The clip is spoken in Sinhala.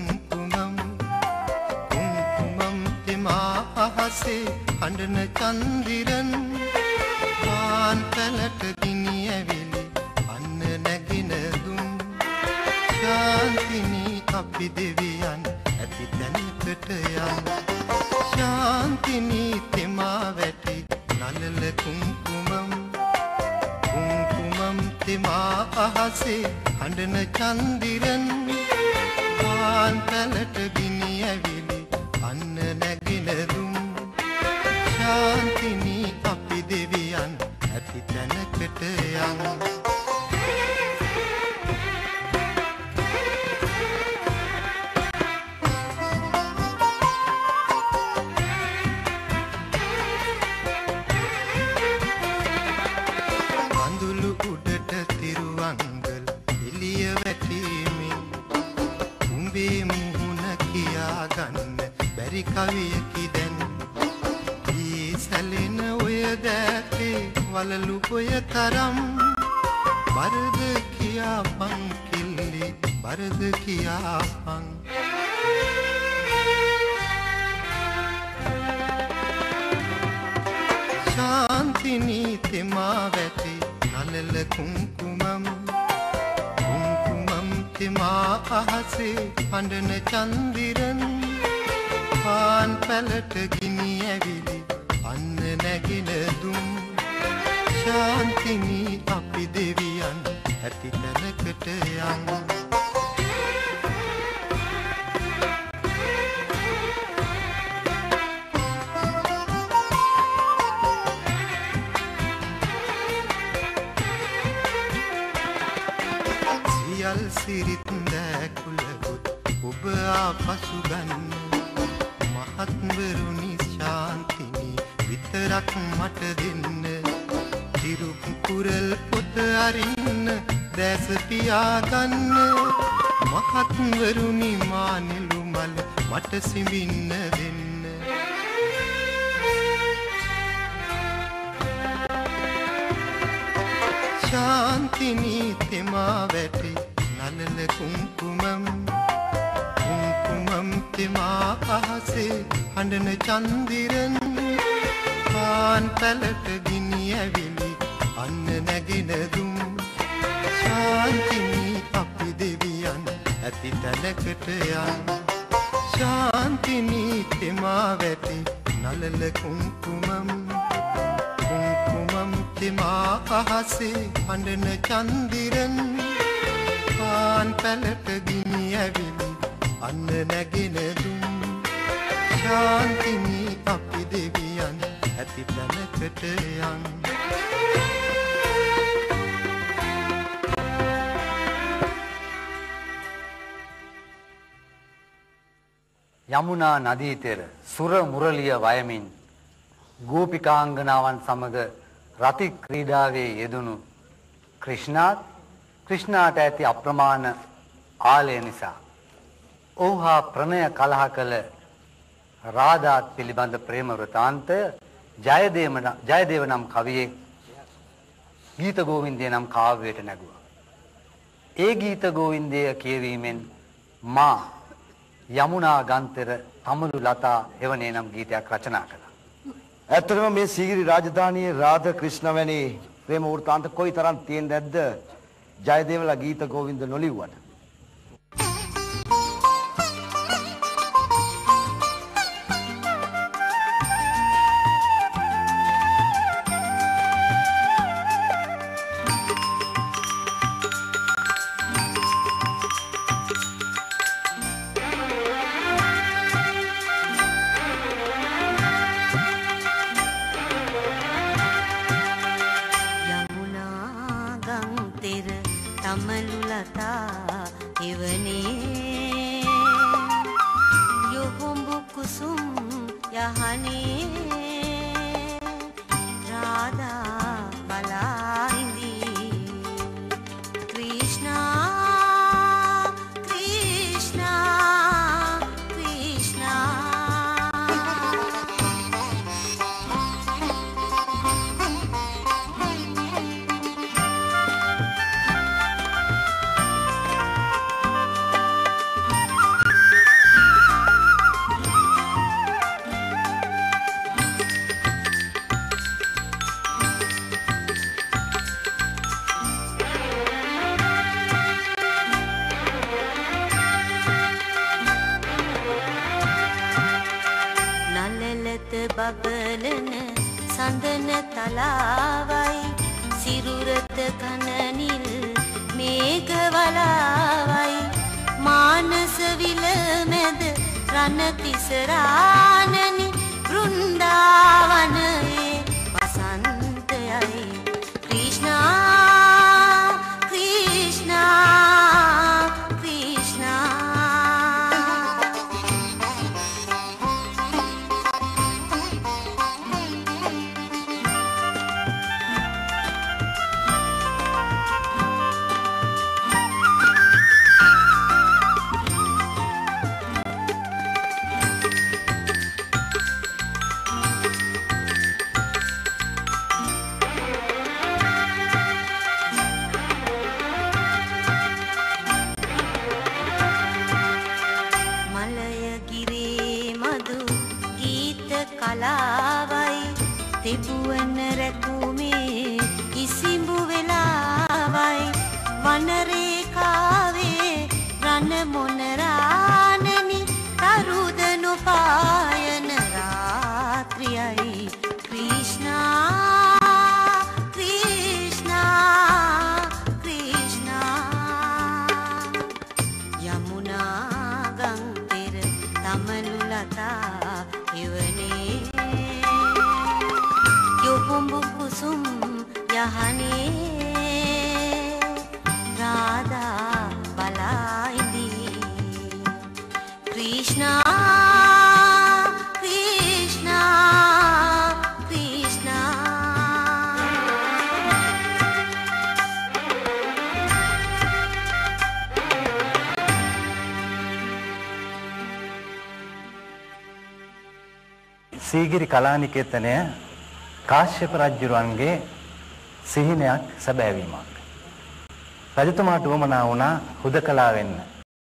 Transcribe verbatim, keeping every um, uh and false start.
කුංකුමම් කුංකුමම් තෙමා අහසේ හඬන චන්දිරන් කාන්තලට ගිනි ඇවිලි අන්න නැගින දුම් ශාන්තිනී අපි දෙවියන් ඇති තැනකට යම් ශාන්තිනී තෙමා වැටි නලල කුංකුමම් කුංකුමම් තෙමා අහසේ හඬන චන්දිරන් කාන්තලට ගිනි ඇවිලි අන්න නැගින දුම් ශාන්තිනී අපි දෙවියන් ඇති තැනකට යම් කඳුළු උඩට තිරුවංගල් එළිය වැටීමේ උඹේ මුහුණ කියා ගන්න බැරි කවියකි දැන් ඊ සැලෙන ඔය දැකේ වලලු ඔය තරම් බරද කියාපන් කිල්ලි බරද කියාපන් ශාන්තිනී තෙමා වැටි නලල කුංකුමම් කුංකුමම් තෙමා අහසේ හඬන චන්දිරන් පාන් පැලට ගිනි ඇවිලි අන්න නැගින දුම් ශාන්තිනී අපි දෙවියන් ඇති තැනකට යම් සියල් සිරිත් දැකුලගොත් ඔබ ආපසු ගන්න මහත්වරුනි ශාන්තිනී විතරක් මට දෙන්න තිරුක් කුරල් පොත අරින්න දැස පියාගන්න මහත්වරුනි මානෙලු මල මට සිඹින්න දෙන්න ශාන්තිනී තෙමා වැටි නලල කුංකුමම් කුංකුමම් තෙමා අහසේ හඬන චන්දිරන් පාන් පැලට ගිනි ඇවිලි අන්න නැගින දුම් ශාන්තිනී අපි දෙවියන් ඇති තැනකට යම් ශාන්තිනී තෙමා වැටි නලල කුංකුමම් කුංකුමම් තෙමා අහසේ හඬන චන්දිරන් පාන් පැලට ගිනි ඇවිලි අන්න නැගින දුම් ශාන්තිනී අපි දෙවියන් ඇති තැනකට යම් යමුනා නදී තෙර සුර මුරලිය වයමින් ගෝපිකාංගනාවන් සමග රති ක්‍රීඩාවේ යෙදුණු ක්‍රිෂ්ණාත් ක්‍රිෂ්ණාට ඇති අප්‍රමාණ ආලය නිසා ඔහුහා ප්‍රණය කලහ කළ රාධාත් පිළිබඳ ප්‍රේම වෘතාන්තය ජයදේව ජයදේව නම් කවියෙක් ගීත ගෝවින්දය නම් කාව්‍යයට නැගුවා. ඒ ගීත ගෝවින්දය කියවීමෙන් මා යමුනා ගන්තර තමුළු ලතා එවනේ නම් ගීතයක් රචනා කළා. ඇත්තටම මේ සීගිරි රාජධානියේ රාධ කෘෂ්ණ වැනි ප්‍රේම වෘතාන්ත කොයිතරම් තියෙන නැද්ද ජයදේවලා ගීත ගෝවින්ද නොලිව්වට. බබලන සඳන තලාවයි සිරුරත කනනිල් මේඝවලාවයි මානස විල මැද රණ තිසරානනි වෘන්දාවනයේ වසන්තයයි Krishna Krishna Krishna කලාවයි තිබුවන රැකුමේ ඉසිඹු වෙලාවයි වනරේකාවේ රණ මොනරානනි තරුද නොපායන රාත්‍රියයි Krishna Krishna Krishna Yamuna ගංගෙර තමලු ලතා එවනේ යොහොඹු කුසුම් යහනේ රාධා බලා ඉදී Krishna Krishna Krishna Sigiri කලානිකේතනය Kashyapa රජුරන්ගේ සිහිනයක් සැබෑවීමක්. රජතුමාට වමනා වුණා හුදකලා වෙන්න.